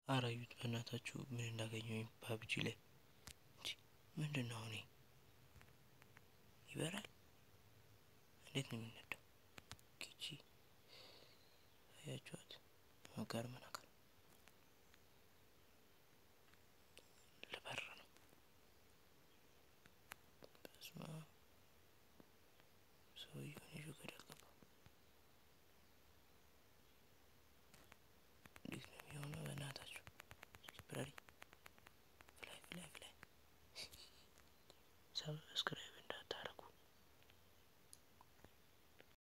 አራዩት በእናታችሁ ምን እንዳገኘው ፓብጂ ላይ ምንድነው ነው ይበራል እንዴት ነው የሚነዳው ኪቺ አያችሁት ማጋርም ነገር ለበር ነው በስማ